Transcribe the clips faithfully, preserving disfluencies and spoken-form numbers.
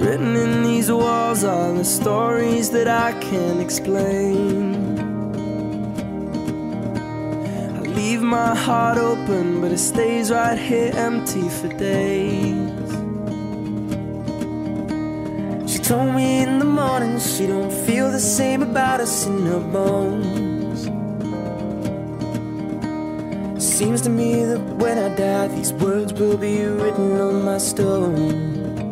Written in these walls are the stories that I can't explain. I leave my heart open, but it stays right here empty for days. She told me in the morning she don't feel the same about us in her bones. Seems to me that when I die, these words will be written on my stone.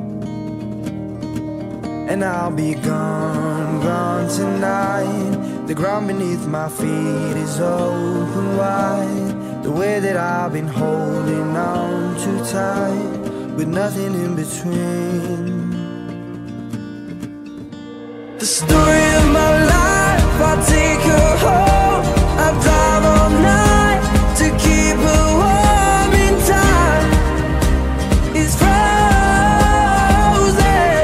And I'll be gone, gone tonight. The ground beneath my feet is open wide. The way that I've been holding on too tight, with nothing in between. The story of my life, I'll take her home. I'll drive all night to keep her warm in time. It's frozen.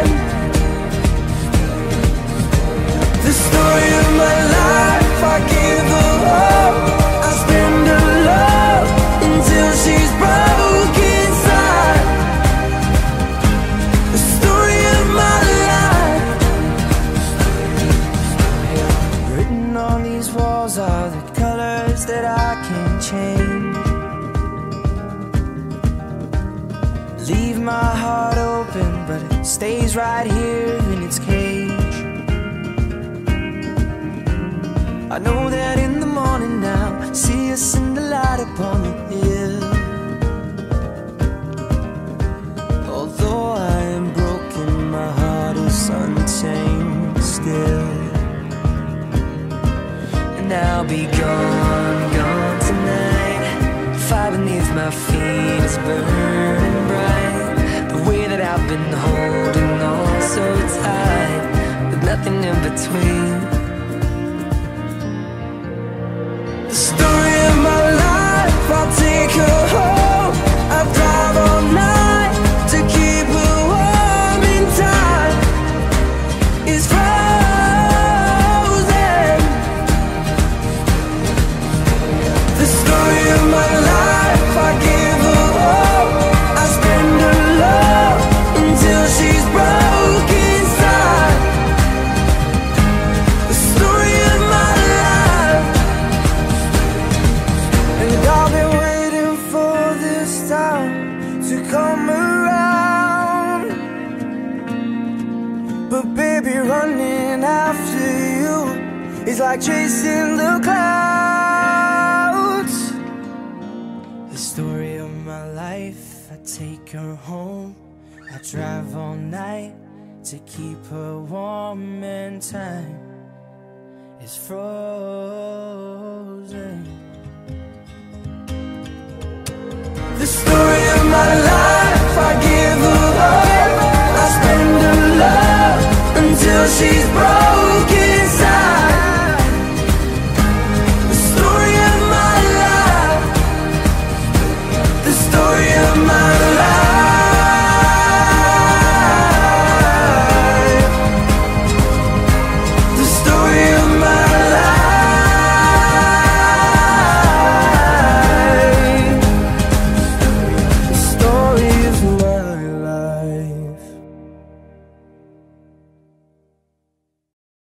The story of my life, I give her hope. I spend her love until she's broke inside. The story of my life. Written on these walls are the colors that I can't change. Leave my heart open, but it stays right here in its cage. I know that in the morning now, see us in the light upon the hill. Although I am broken, my heart is untamed still. And I'll be gone, gone tonight. Fire beneath my feet is burning bright. The way that I've been holding on so tight, with nothing in between. The story of my life, I'll take her home. I'll drive all night to keep her warm in time. It's frozen. The story of my life, I give her hope. I spend her love until she's broke inside. The story of my life. And I've been waiting for this time to come around. But baby, running after you is like chasing the clouds. The story of my life, I take her home. I drive all night to keep her warm, and time is frozen. The story of my life, I give her hope. I spend her love until she's broke.